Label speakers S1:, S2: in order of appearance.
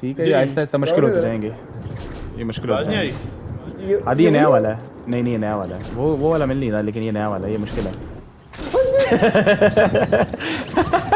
S1: ठीक है, ये आहिस्ता आहिस्ता मुश्किल होते जाएंगे। ये मुश्किल होते
S2: नहीं आई।
S1: जाएंगे। आदि ये नया वाला है। नहीं नहीं, ये नया वाला है। वो वाला मिल नहीं रहा, लेकिन ये नया वाला है, ये मुश्किल है।